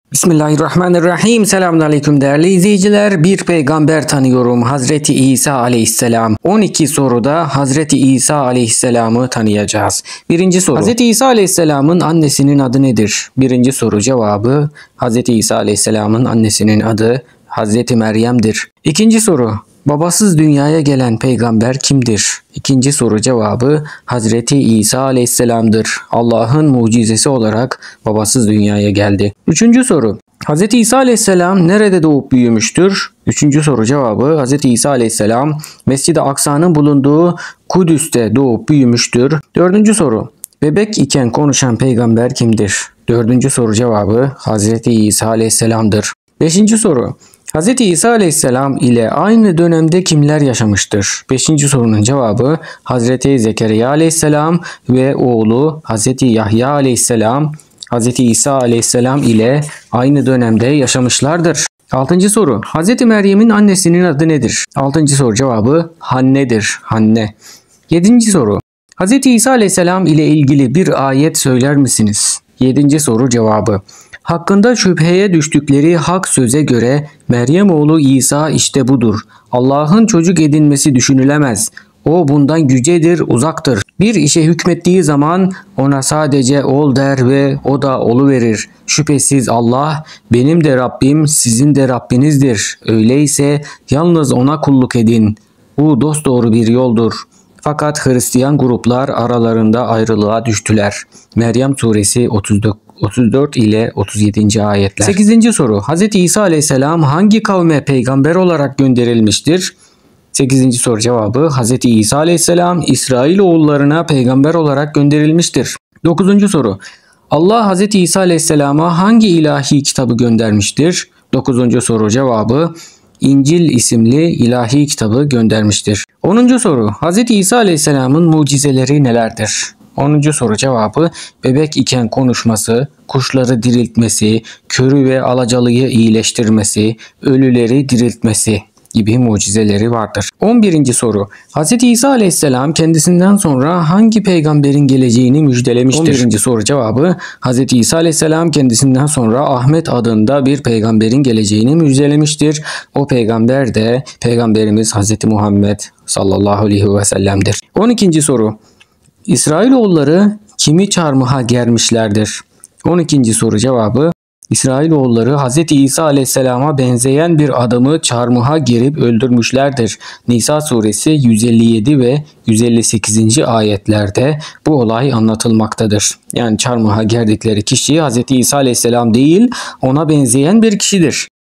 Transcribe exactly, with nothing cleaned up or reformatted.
Bismillahirrahmanirrahim. Selamünaleyküm değerli izleyiciler. Bir peygamber tanıyorum. Hazreti İsa aleyhisselam. on iki soruda Hazreti İsa aleyhisselamı tanıyacağız. Birinci soru. Hazreti İsa aleyhisselamın annesinin adı nedir? Birinci soru cevabı Hazreti İsa aleyhisselamın annesinin adı Hazreti Meryem'dir. İkinci soru. Babasız dünyaya gelen peygamber kimdir? İkinci soru cevabı Hazreti İsa aleyhisselam'dır. Allah'ın mucizesi olarak babasız dünyaya geldi. Üçüncü soru. Hazreti İsa aleyhisselam nerede doğup büyümüştür? Üçüncü soru cevabı Hazreti İsa aleyhisselam Mescid-i Aksa'nın bulunduğu Kudüs'te doğup büyümüştür. Dördüncü soru. Bebek iken konuşan peygamber kimdir? Dördüncü soru cevabı Hazreti İsa aleyhisselam'dır. Beşinci soru. Hz. İsa aleyhisselam ile aynı dönemde kimler yaşamıştır? Beşinci sorunun cevabı Hazreti Zekeriya aleyhisselam ve oğlu Hazreti Yahya aleyhisselam Hazreti İsa aleyhisselam ile aynı dönemde yaşamışlardır. Altıncı soru. Hazreti Meryem'in annesinin adı nedir? Altıncı soru cevabı Hanne'dir. Hanne. Yedinci soru. Hazreti İsa aleyhisselam ile ilgili bir ayet söyler misiniz? Yedinci soru cevabı. Hakkında şüpheye düştükleri hak söze göre Meryem oğlu İsa işte budur. Allah'ın çocuk edinmesi düşünülemez. O bundan yücedir, uzaktır. Bir işe hükmettiği zaman ona sadece ol der ve o da oluverir. Şüphesiz Allah benim de Rabbim, sizin de Rabbinizdir. Öyleyse yalnız ona kulluk edin. Bu dosdoğru bir yoldur. Fakat Hristiyan gruplar aralarında ayrılığa düştüler. Meryem suresi otuz dört ile otuz yedinci ayetler. sekizinci soru. Hz. İsa aleyhisselam hangi kavme peygamber olarak gönderilmiştir? sekizinci soru cevabı Hz. İsa aleyhisselam İsrailoğullarına peygamber olarak gönderilmiştir. dokuzuncu soru. Allah Hz. İsa aleyhisselama hangi ilahi kitabı göndermiştir? dokuzuncu soru cevabı İncil isimli ilahi kitabı göndermiştir. onuncu soru. Hz. İsa aleyhisselamın mucizeleri nelerdir? onuncu soru cevabı bebek iken konuşması, kuşları diriltmesi, körü ve alacalıyı iyileştirmesi, ölüleri diriltmesi gibi mucizeleri vardır. on birinci soru. Hz. İsa aleyhisselam kendisinden sonra hangi peygamberin geleceğini müjdelemiştir? on birinci soru cevabı Hz. İsa aleyhisselam kendisinden sonra Ahmet adında bir peygamberin geleceğini müjdelemiştir. O peygamber de peygamberimiz Hz. Muhammed sallallahu aleyhi ve sellem'dir. on ikinci soru. İsrailoğulları kimi çarmıha germişlerdir? on ikinci soru cevabı İsrailoğulları Hz. İsa aleyhisselama benzeyen bir adamı çarmıha gerip öldürmüşlerdir. Nisa suresi yüz elli yedi ve yüz elli sekizinci ayetlerde bu olay anlatılmaktadır. Yani çarmıha gerdikleri kişi Hz. İsa aleyhisselam değil, ona benzeyen bir kişidir.